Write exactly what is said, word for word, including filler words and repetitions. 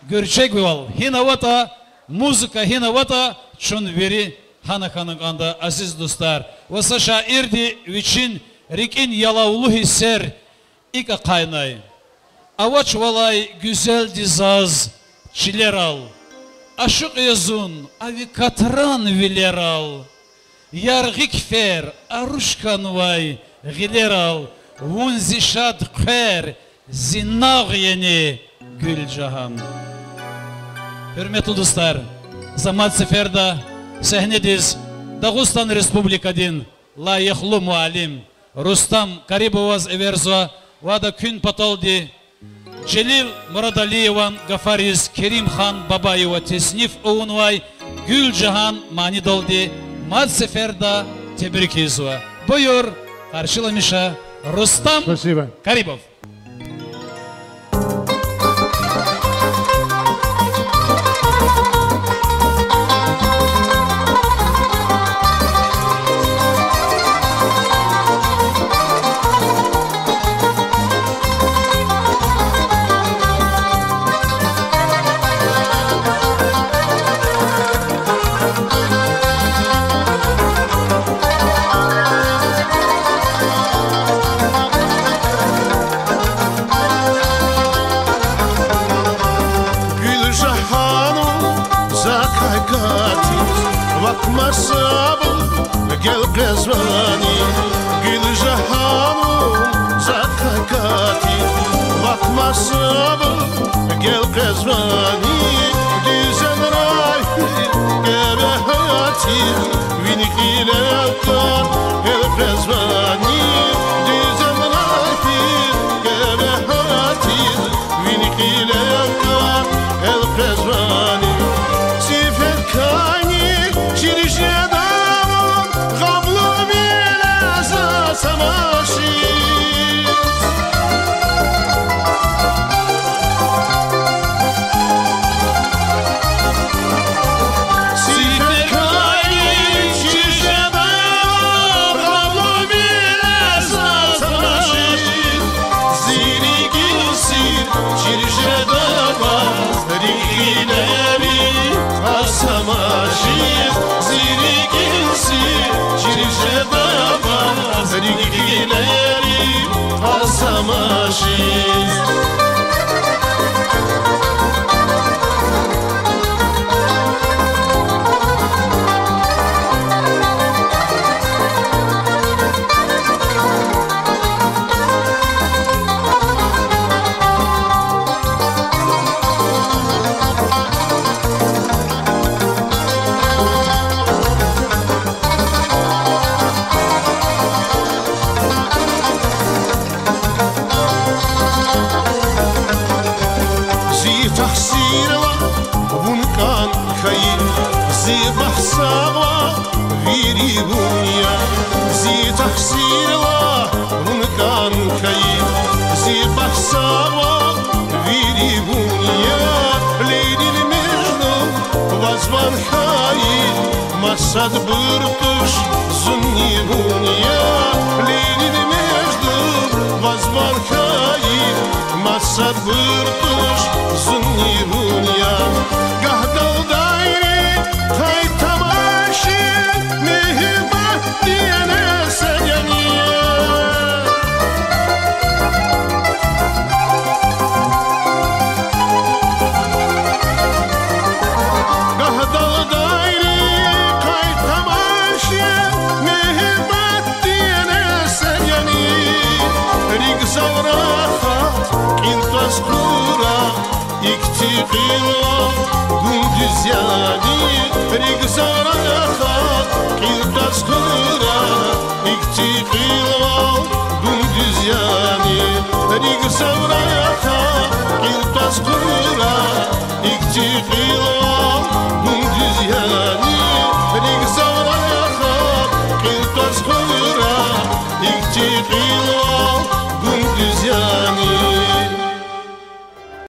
görçek ol. Hinavata muzika hinavata çun veri hana kanıganda aziz dostlar. Vasa şairdi için rikin yalavulu hisser ika kaynay. Avaç valay güzel dizaz çiler al. Aşık yazun avi katran viler al. Yargık fer aruşkan vay giler al. Vun zişad kher zinnağı yeni gül cahan. Hürmetli dostlar, Zaman Seferda sahnediz Dağıstan Respublikadin layıklı muallim Rustam Karibovaz Everzo vada kün patoldi Celil Muradaliyevan Gafariz Kerim Han Babayeva Tesnif Oğunvay Gül Cahan mani doldi Mad Seferda tebrik izva. Buyur karşılamışa Rustam Спасибо. Karibov. Масабл гел грезвани гил жахану закакати вак масабл гел грезвани дизен рай герахати виникилакар гел грезвани дизен рай герахати виникилакар гел грезвани сифер кани Чиришедам гавлу миласа самаши Сиферкани чиришедам гавлу миласа самаши Зиригилси чиришедам ригинери асамаши Zirgileri asamaşı Bahsava viribunya zi taksirla unkan kayı zi bahsava viribunya leydil mejnu vazvan kayı masad bırtuş zunni bunya leydil mejnu vazvan kayı masad bırtuş zunni bunya gahdal daire Hay tamaşi mihbat diyene seyaniye Gahdal dairi hay tamaşi mihbat diyene seyaniye Rigzal rahat intas kura ikti qilla gündüz yani Rigzara yakat kiltas kura ikti qilla gündüz yani Rigzara yakat kiltas kura ikti qilla gündüz yani